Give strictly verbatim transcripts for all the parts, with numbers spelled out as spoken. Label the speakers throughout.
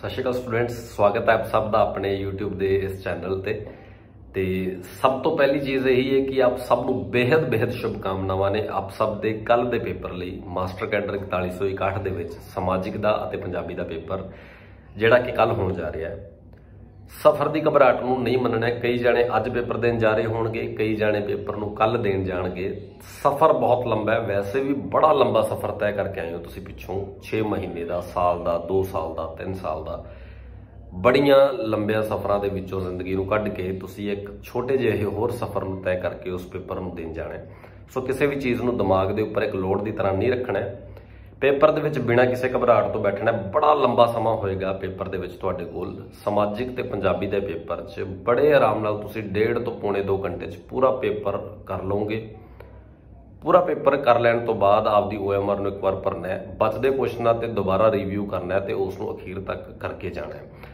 Speaker 1: सत श्री अकाल स्टूडेंट्स, स्वागत है आप सब का अपने यूट्यूब के इस चैनल ते ते सब तो पहली चीज़ यही है कि आप सब को बेहद बेहद शुभकामनावां ने आप सब के कल के पेपर लिए मास्टर कैडर इकताली सौ इकाहठ के समाजिक का पंजाबी का पेपर जिहड़ा कि कल होने जा रहा है। सफ़र की घबराहट को नहीं मनना है। कई जाने अज पेपर देन जा रहे होंगे, कई जाने पेपर को कल देन जाएंगे। सफ़र बहुत लंबा है, वैसे भी बड़ा लंबा सफ़र तय करके आए हो तुसीं पिछों छे महीने का, साल का, दो साल का, तीन साल का, बड़िया लंबिया सफ़र के विचों जिंदगी को कढ़ के तुसीं एक छोटे ਜਿਹੇ होर सफ़र को तय करके उस पेपर में देन जाना है। सो किसी भी चीज़ को दिमाग के उपर एक लोड की तरह नहीं रखना है। पेपर दे विच बिना किसी घबराहट तो बैठना है। बड़ा लंबा समा होएगा पेपर दे विच तुहाडे कोल। समाजिक ते पंजाबी दे पेपर च बड़े आराम नाल तुसीं डेढ़ तो पौने दो घंटे च पूरा पेपर कर लोगे। पूरा पेपर कर लैण तो बाद आपदी ओ एम आर नूं एक बार भरना है, बचदे क्वेश्चनां ते दोबारा रिव्यू करना है ते उसनूं अखीर तक करके जाना है।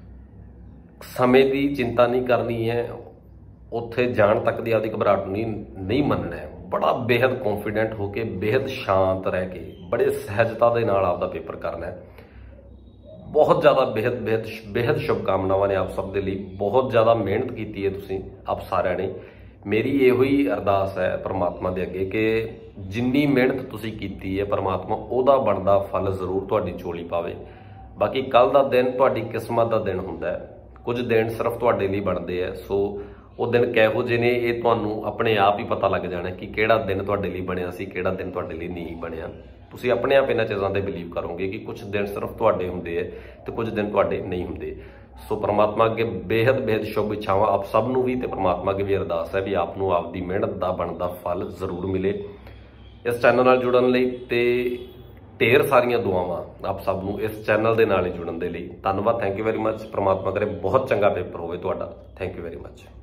Speaker 1: समय की चिंता नहीं करनी है, उत्थे जाण तक दी आपदी घबराहट नहीं नहीं मनना है। बड़ा बेहद कॉन्फिडेंट होके, बेहद शांत रह के, बड़े सहजता के नाल आपदा पेपर करना है। बहुत ज़्यादा बेहद बेहद बेहद शुभकामनावां ने आप सब दे लई। बहुत ज़्यादा मेहनत की है तुसीं आप सारिਆਂ ने। मेरी इहो ही अरदास है परमात्मा दे अगे कि जिन्नी मेहनत तुसीं कीती है परमात्मा उहदा बनदा फल जरूर तुहाडी झोली पावे। बाकी कल दा दिन तुहाडी किस्मत दा दिन हुंदा है। कुछ दिन सिर्फ तुहाडे लई बनदे है। सो वो दिन किहो ਜਿਹੇ ने ये तुहानूं अपने आप ही पता लग जाना कि किहड़ा दिन तुहाडे लई बणिया सी, किहड़ा दिन तुहाडे लई नहीं बणिया। तुसीं अपने आप इन्हां चीज़ां ते बिलीव करोगे कि कुछ दिन सिर्फ तुहाडे हुंदे है ते कुछ दिन तुहाडे नहीं हुंदे। सो परमात्मा अगे बेहद बेहद शुभ इच्छावां आप सब नूं भी ते परमात्मा अगे भी अरदास है भी आपनूं आपदी मेहनत दा बनदा फल जरूर मिले। इस चैनल नाल जुड़न लई ते ढेर सारियां दुआवां आप सब नूं इस चैनल दे नाल ही जुड़न दे लई। धन्नवाद, थैंक यू वेरी मच। परमात्मा करे बहुत चंगा पेपर होवे तुहाडा। Thank you very much.